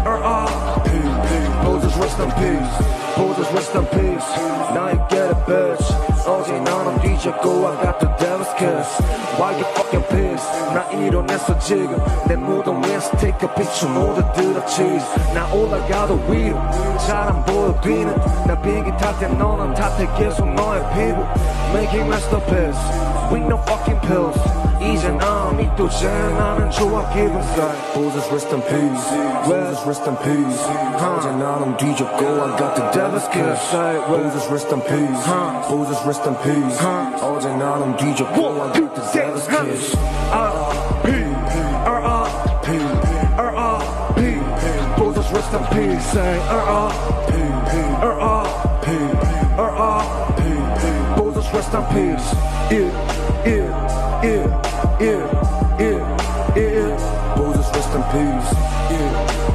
Moses rest in peace. Moses rest in peace. Now you get a bitch. 어제 나는 뒤졌고 I got the devil's kiss. Why you fucking pissed? 나 일어났어 지금 내 무덤 위에서 take a picture 모두 들어 cheese. 나 올라가도 위로 잘 안 보여 뒤는 나 비행기 탈 때 너는 탓해 계속 너의 피부. Making rest in peace with no fucking pills. 이제 난 이또제 나는 좋아 기분 싸. Moses rest in peace. Moses rest in peace. 어제 나는 뒤졌고 I got the devil's kiss. Moses rest in peace. Moses rest in peace. 어제 나는 뒤졌고 I got the devil's kiss. R.I.P. R.I.P. Moses rest in peace. Say R.I.P. R.I.P. R.I.P. Moses rest in peace. Yeah. Moses rest in peace. Yeah.